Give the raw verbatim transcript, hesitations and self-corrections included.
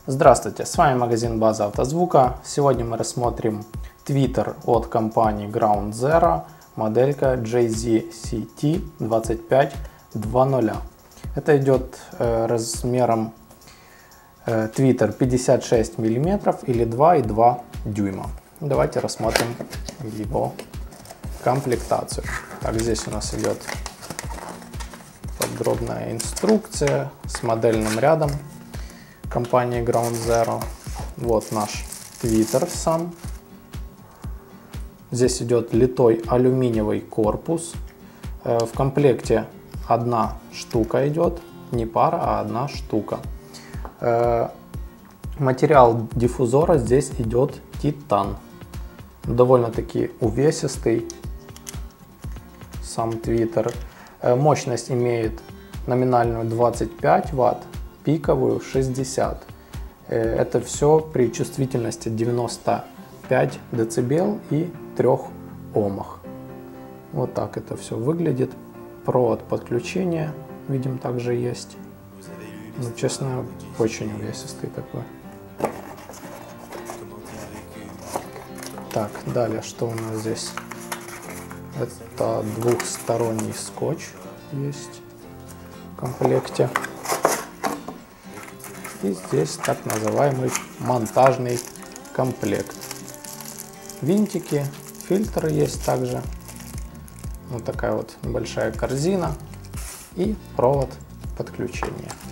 Здравствуйте, с вами магазин База Автозвука. Сегодня мы рассмотрим твиттер от компании Ground Zero, моделька джей зет си ти двадцать пять два ноль. Это идет э, размером э, твиттер пятьдесят шесть миллиметров или два и два дюйма. Давайте рассмотрим его комплектацию. Так, здесь у нас идет подробная инструкция с модельным рядом компании Ground Zero. Вот наш твиттер сам. Здесь идет литой алюминиевый корпус. В комплекте одна штука идет, не пара, а одна штука. Материал диффузора здесь идет титан. Довольно-таки увесистый сам твиттер. Мощность имеет номинальную двадцать пять ватт, пиковую шестьдесят. Это все при чувствительности девяносто пять децибел и трёх омах. Вот так это все выглядит. Провод подключения, видим, также есть. Ну, честно, очень увесистый такой. Так, далее, что у нас здесь? Это двухсторонний скотч есть в комплекте. И здесь так называемый монтажный комплект. Винтики, фильтры есть также. Вот такая вот небольшая корзина и провод подключения.